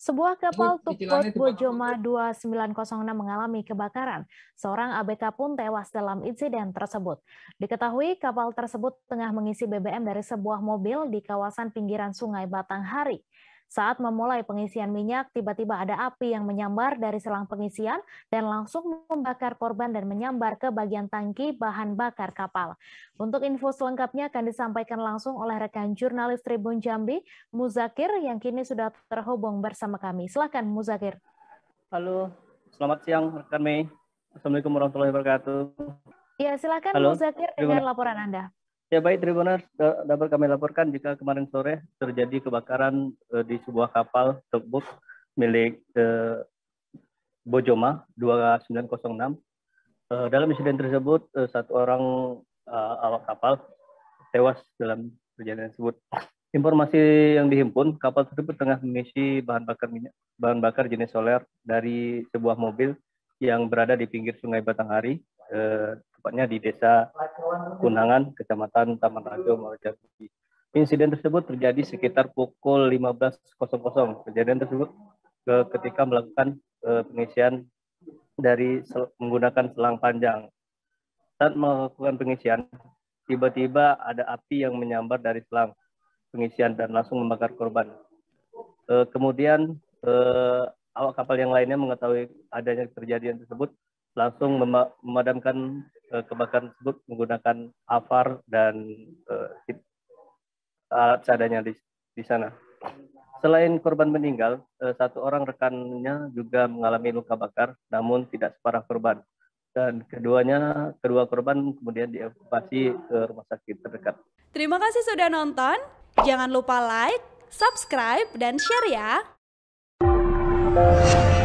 Sebuah kapal tugboat Cicilannya cuma Bojoma 2906 mengalami kebakaran. Seorang ABK pun tewas dalam insiden tersebut. Diketahui kapal tersebut tengah mengisi BBM dari sebuah mobil di kawasan pinggiran Sungai Batanghari. Saat memulai pengisian minyak, tiba-tiba ada api yang menyambar dari selang pengisian dan langsung membakar korban dan menyambar ke bagian tangki bahan bakar kapal. Untuk info selengkapnya akan disampaikan langsung oleh rekan jurnalis Tribun Jambi, Muzakir, yang kini sudah terhubung bersama kami. Silakan Muzakir. Halo, selamat siang rekan Mei. Assalamualaikum warahmatullahi wabarakatuh. Ya, silakan Halo, Muzakir dengan Tribuners. laporan Anda. Ya baik Tribuners, dapat kami laporkan jika kemarin sore terjadi kebakaran di sebuah kapal tugboat milik Bojoma 2906. Dalam insiden tersebut satu orang awak kapal tewas dalam kejadian tersebut. Informasi yang dihimpun, kapal tersebut tengah mengisi bahan bakar jenis solar dari sebuah mobil yang berada di pinggir Sungai Batanghari, tepatnya di Desa Kunangan, Kecamatan Taman Rajo, Jambi. Insiden tersebut terjadi sekitar pukul 15.00. Kejadian tersebut ketika melakukan pengisian dari menggunakan selang panjang. Saat melakukan pengisian, tiba-tiba ada api yang menyambar dari selang pengisian dan langsung membakar korban. Kemudian awak kapal yang lainnya mengetahui adanya kejadian tersebut langsung memadamkan kebakaran tersebut menggunakan AVAR dan alat seadanya di sana. Selain korban meninggal, satu orang rekannya juga mengalami luka bakar, namun tidak separah korban. Dan kedua korban kemudian dievakuasi ke rumah sakit terdekat. Terima kasih sudah nonton. Jangan lupa like, subscribe, dan share ya.